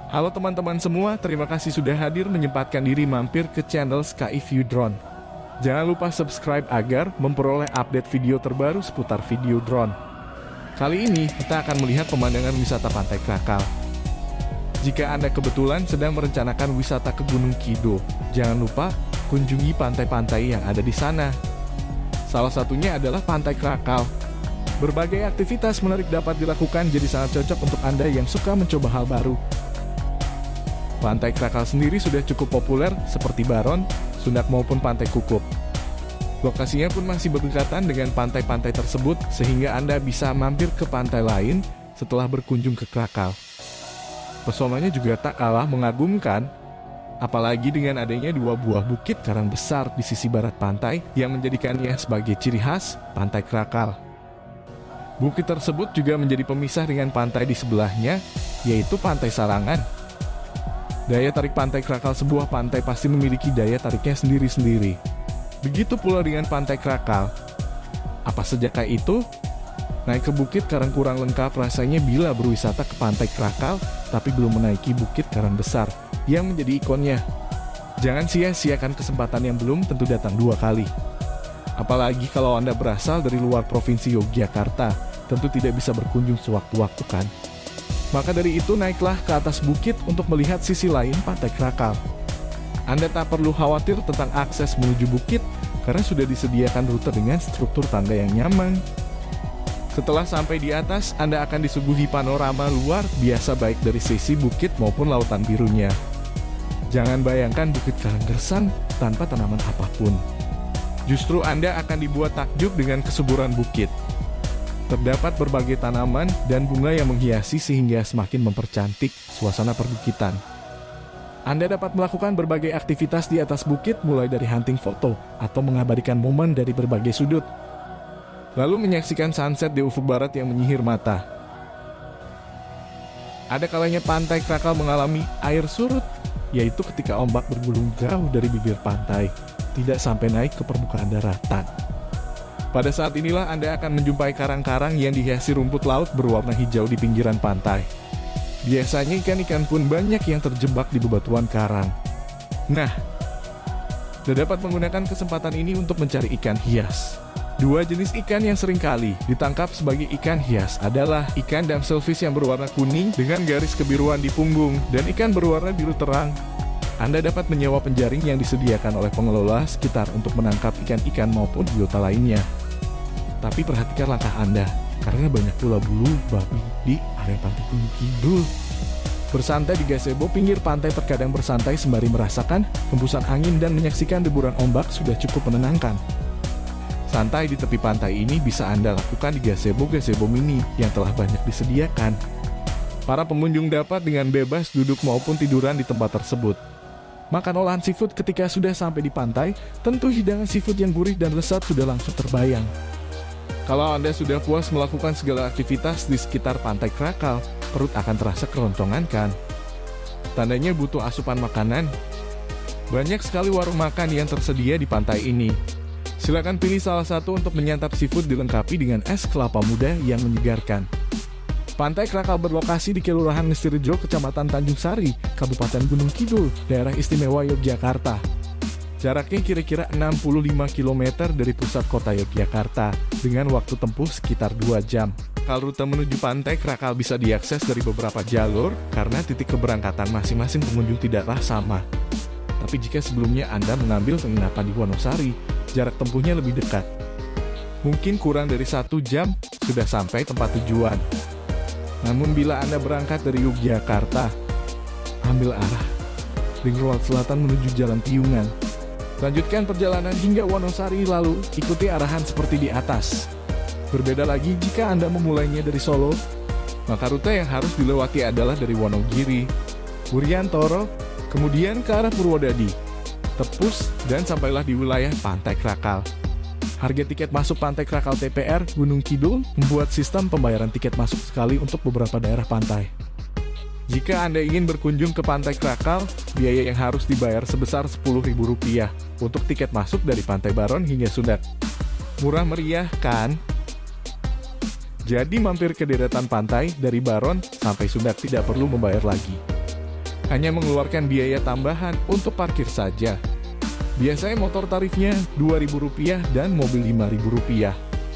Halo teman-teman semua, terima kasih sudah hadir menyempatkan diri mampir ke channel Sky View Drone. Jangan lupa subscribe agar memperoleh update video terbaru seputar video drone. Kali ini kita akan melihat pemandangan wisata Pantai Krakal. Jika Anda kebetulan sedang merencanakan wisata ke Gunung Kidul, jangan lupa kunjungi pantai-pantai yang ada di sana. Salah satunya adalah Pantai Krakal. Berbagai aktivitas menarik dapat dilakukan, jadi sangat cocok untuk Anda yang suka mencoba hal baru. Pantai Krakal sendiri sudah cukup populer seperti Baron, Sundak maupun Pantai Kukup. Lokasinya pun masih berdekatan dengan pantai-pantai tersebut sehingga Anda bisa mampir ke pantai lain setelah berkunjung ke Krakal. Pesonanya juga tak kalah mengagumkan, apalagi dengan adanya dua buah bukit karang besar di sisi barat pantai yang menjadikannya sebagai ciri khas Pantai Krakal. Bukit tersebut juga menjadi pemisah dengan pantai di sebelahnya, yaitu Pantai Sarangan. Daya tarik Pantai Krakal, sebuah pantai pasti memiliki daya tariknya sendiri-sendiri. Begitu pula dengan Pantai Krakal. Apa sejakah itu? Naik ke bukit karang kurang lengkap rasanya bila berwisata ke Pantai Krakal, tapi belum menaiki bukit karang besar yang menjadi ikonnya. Jangan sia-siakan kesempatan yang belum tentu datang dua kali. Apalagi kalau Anda berasal dari luar Provinsi Yogyakarta, tentu tidak bisa berkunjung sewaktu-waktu kan? Maka dari itu naiklah ke atas bukit untuk melihat sisi lain Pantai Krakal. Anda tak perlu khawatir tentang akses menuju bukit karena sudah disediakan rute dengan struktur tangga yang nyaman. Setelah sampai di atas, Anda akan disuguhi panorama luar biasa baik dari sisi bukit maupun lautan birunya. Jangan bayangkan bukit karang gersang tanpa tanaman apapun. Justru Anda akan dibuat takjub dengan kesuburan bukit. Terdapat berbagai tanaman dan bunga yang menghiasi sehingga semakin mempercantik suasana perbukitan. Anda dapat melakukan berbagai aktivitas di atas bukit mulai dari hunting foto atau mengabadikan momen dari berbagai sudut. Lalu menyaksikan sunset di ufuk barat yang menyihir mata. Ada kalanya Pantai Krakal mengalami air surut, yaitu ketika ombak bergulung jauh dari bibir pantai, tidak sampai naik ke permukaan daratan. Pada saat inilah Anda akan menjumpai karang-karang yang dihiasi rumput laut berwarna hijau di pinggiran pantai. Biasanya ikan-ikan pun banyak yang terjebak di bebatuan karang. Nah, Anda dapat menggunakan kesempatan ini untuk mencari ikan hias. Dua jenis ikan yang seringkali ditangkap sebagai ikan hias adalah ikan damselfish yang berwarna kuning dengan garis kebiruan di punggung dan ikan berwarna biru terang. Anda dapat menyewa penjaring yang disediakan oleh pengelola sekitar untuk menangkap ikan-ikan maupun biota lainnya. Tapi perhatikan langkah Anda, karena banyak pula bulu babi di area Pantai Gunung Kidul. Bersantai di gazebo pinggir pantai, terkadang bersantai sembari merasakan hembusan angin dan menyaksikan deburan ombak sudah cukup menenangkan. Santai di tepi pantai ini bisa Anda lakukan di gazebo-gazebo mini yang telah banyak disediakan. Para pengunjung dapat dengan bebas duduk maupun tiduran di tempat tersebut. Makan olahan seafood ketika sudah sampai di pantai, tentu hidangan seafood yang gurih dan lezat sudah langsung terbayang. Kalau Anda sudah puas melakukan segala aktivitas di sekitar Pantai Krakal, perut akan terasa keroncongan kan? Tandanya butuh asupan makanan. Banyak sekali warung makan yang tersedia di pantai ini. Silakan pilih salah satu untuk menyantap seafood dilengkapi dengan es kelapa muda yang menyegarkan. Pantai Krakal berlokasi di Kelurahan Ngestirejo, Kecamatan Tanjung Sari, Kabupaten Gunung Kidul, Daerah Istimewa Yogyakarta. Jaraknya kira-kira 65 km dari pusat kota Yogyakarta, dengan waktu tempuh sekitar 2 jam. Kalau rute menuju Pantai Krakal bisa diakses dari beberapa jalur, karena titik keberangkatan masing-masing pengunjung tidaklah sama. Tapi jika sebelumnya Anda mengambil penginapan di Wonosari, jarak tempuhnya lebih dekat. Mungkin kurang dari 1 jam sudah sampai tempat tujuan. Namun bila Anda berangkat dari Yogyakarta, ambil arah Ring Road Selatan menuju Jalan Piungan. Lanjutkan perjalanan hingga Wonosari, lalu ikuti arahan seperti di atas. Berbeda lagi jika Anda memulainya dari Solo, maka rute yang harus dilewati adalah dari Wonogiri, Wuryantoro, kemudian ke arah Purwodadi, Tepus, dan sampailah di wilayah Pantai Krakal. Harga tiket masuk Pantai Krakal TPR Gunung Kidul membuat sistem pembayaran tiket masuk sekali untuk beberapa daerah pantai. Jika Anda ingin berkunjung ke Pantai Krakal, biaya yang harus dibayar sebesar Rp10.000 untuk tiket masuk dari Pantai Baron hingga Sundak. Murah meriah kan? Jadi mampir ke deretan pantai dari Baron sampai Sundak tidak perlu membayar lagi. hanya mengeluarkan biaya tambahan untuk parkir saja. Biasanya motor tarifnya Rp2.000 dan mobil Rp5.000.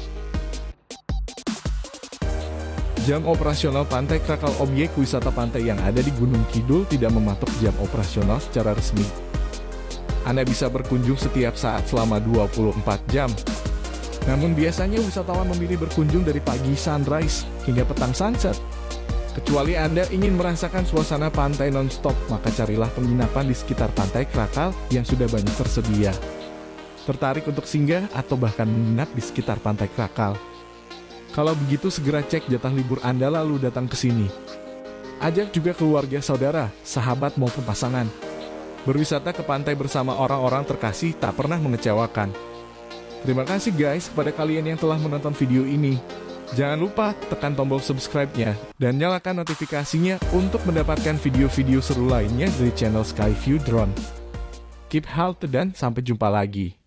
Jam operasional Pantai Krakal. Objek wisata pantai yang ada di Gunung Kidul tidak mematok jam operasional secara resmi. Anda bisa berkunjung setiap saat selama 24 jam. Namun biasanya wisatawan memilih berkunjung dari pagi sunrise hingga petang sunset. Kecuali Anda ingin merasakan suasana pantai non-stop, maka carilah penginapan di sekitar Pantai Krakal yang sudah banyak tersedia. Tertarik untuk singgah atau bahkan menginap di sekitar Pantai Krakal? Kalau begitu segera cek jatah libur Anda lalu datang ke sini. Ajak juga keluarga, saudara, sahabat maupun pasangan. Berwisata ke pantai bersama orang-orang terkasih tak pernah mengecewakan. Terima kasih guys kepada kalian yang telah menonton video ini. Jangan lupa tekan tombol subscribe-nya dan nyalakan notifikasinya untuk mendapatkan video-video seru lainnya dari channel Skyview Drone. Keep healthy dan sampai jumpa lagi.